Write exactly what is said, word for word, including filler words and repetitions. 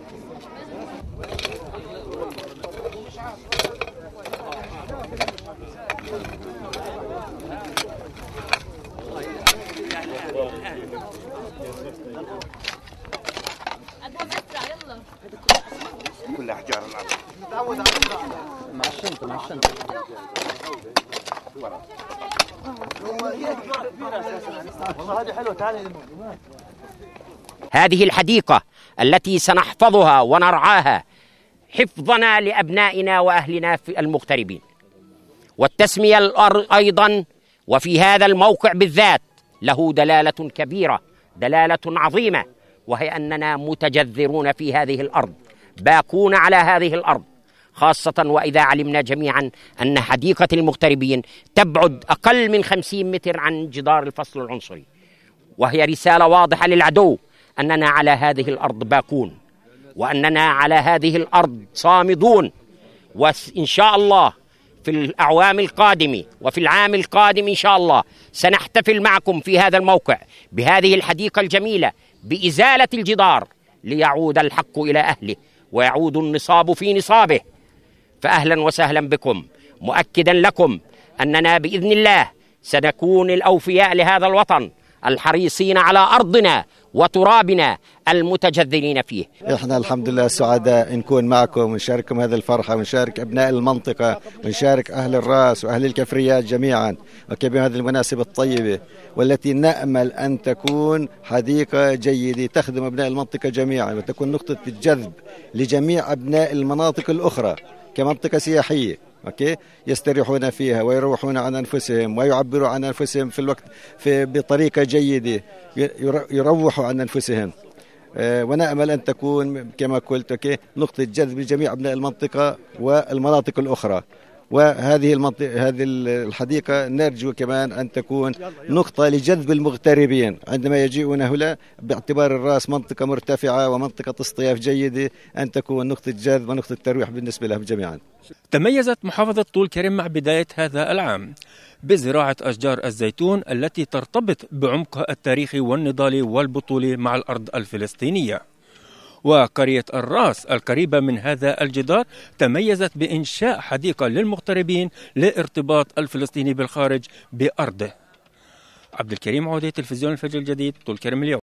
كلها احجار الارض. مع الشنطه مع الشنطه. هذه حلوه. تعالي. هذه الحديقة التي سنحفظها ونرعاها حفظنا لأبنائنا وأهلنا في المغتربين، والتسمية الأرض أيضا وفي هذا الموقع بالذات له دلالة كبيرة، دلالة عظيمة، وهي أننا متجذرون في هذه الأرض، باقون على هذه الأرض، خاصة وإذا علمنا جميعا أن حديقة المغتربين تبعد أقل من خمسين متر عن جدار الفصل العنصري، وهي رسالة واضحة للعدو أننا على هذه الأرض باقون، وأننا على هذه الأرض صامدون. وإن شاء الله في الأعوام القادمة وفي العام القادم إن شاء الله سنحتفل معكم في هذا الموقع بهذه الحديقة الجميلة بإزالة الجدار ليعود الحق إلى أهله ويعود النصاب في نصابه. فأهلا وسهلا بكم، مؤكدا لكم أننا بإذن الله سنكون الأوفياء لهذا الوطن، الحريصين على أرضنا وترابنا المتجذرين فيه. احنا الحمد لله سعداء نكون معكم ونشارككم هذه الفرحة، ونشارك أبناء المنطقة، ونشارك أهل الراس وأهل الكفريات جميعا بهذه المناسبة الطيبة، والتي نأمل أن تكون حديقة جيدة تخدم أبناء المنطقة جميعا، وتكون نقطة الجذب لجميع أبناء المناطق الأخرى كمنطقة سياحية، اوكي، يستريحون فيها ويروحون عن انفسهم ويعبروا عن انفسهم في الوقت في بطريقه جيده، يروحوا عن انفسهم. أه ونامل ان تكون كما قلت اوكي نقطه جذب لجميع ابناء المنطقه والمناطق الاخرى. وهذه المنطقة هذه الحديقة نرجو كمان أن تكون نقطة لجذب المغتربين عندما يجيئون هنا، باعتبار الراس منطقة مرتفعة ومنطقة اصطياف جيدة، أن تكون نقطة جذب ونقطة ترويح بالنسبة لهم جميعا. تميزت محافظة طول كرم مع بداية هذا العام بزراعة أشجار الزيتون التي ترتبط بعمقها التاريخي والنضالي والبطولي مع الأرض الفلسطينية. وقرية الراس القريبة من هذا الجدار تميزت بإنشاء حديقة للمغتربين لارتباط الفلسطيني بالخارج بأرضه. عبد الكريم عودة، تلفزيون الفجر الجديد، طول كرم اليوم.